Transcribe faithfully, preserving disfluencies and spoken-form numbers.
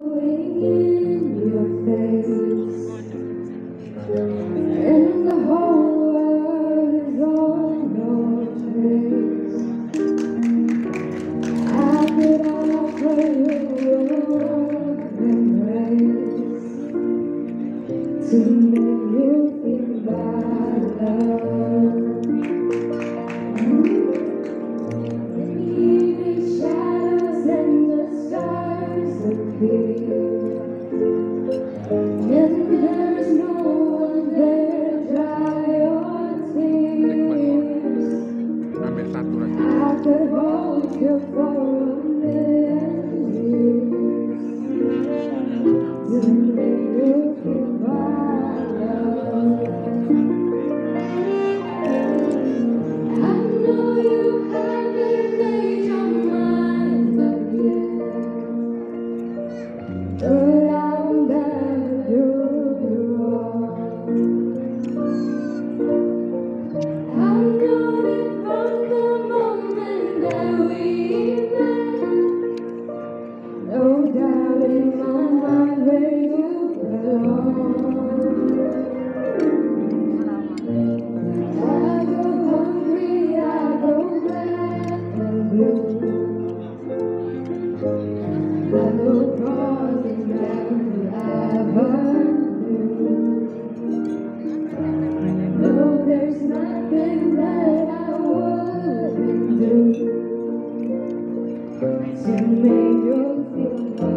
in your face, and the whole world is on your trace. I could offer you a warm embrace to make you feel better. The evening shadows and the stars appear, and there's no one there to dry your tears. I could hold you for a million years to make you feel better. I know you haven't made your mind up yet, but I'll never do you wrong. I know it from the moment that we met. No doubt in my mind where you belong. I go hungry, I go black and blue. I go crawling down the avenue. No, there's nothing that I wouldn't do to make you feel